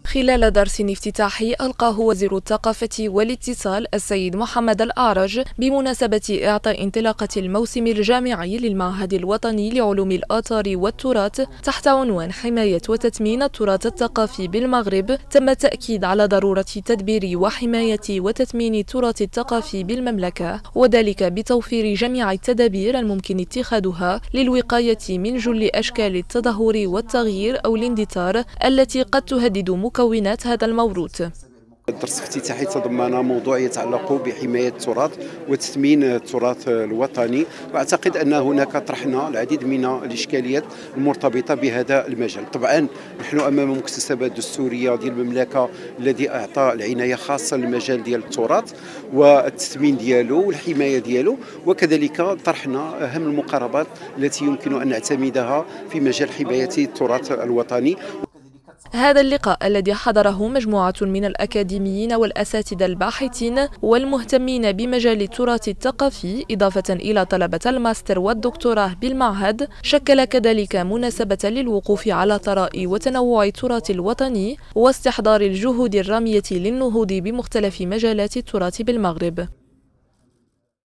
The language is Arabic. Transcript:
خلال درس افتتاحي ألقاه وزير الثقافة والاتصال السيد محمد الأعرج بمناسبة إعطاء انطلاقة الموسم الجامعي للمعهد الوطني لعلوم الآثار والتراث تحت عنوان حماية وتثمين التراث الثقافي بالمغرب، تم التأكيد على ضرورة تدبير وحماية وتثمين التراث الثقافي بالمملكة، وذلك بتوفير جميع التدابير الممكن اتخاذها للوقاية من جل أشكال التدهور والتغيير أو الاندثار التي قد تهدد مكونات هذا الموروث. الدرس الافتتاحي تضمن موضوع يتعلق بحماية التراث وتثمين التراث الوطني، واعتقد ان هناك طرحنا العديد من الاشكاليات المرتبطه بهذا المجال. طبعا نحن امام مكتسبات دستوريه ديال المملكه الذي اعطى العنايه خاصه للمجال ديال التراث والتثمين ديالو والحمايه ديالو، وكذلك طرحنا اهم المقاربات التي يمكن ان نعتمدها في مجال حمايه التراث الوطني. هذا اللقاء الذي حضره مجموعة من الأكاديميين والأساتذة الباحثين والمهتمين بمجال التراث الثقافي إضافة إلى طلبة الماستر والدكتوراه بالمعهد شكل كذلك مناسبة للوقوف على ثراء وتنوع التراث الوطني واستحضار الجهود الرامية للنهوض بمختلف مجالات التراث بالمغرب.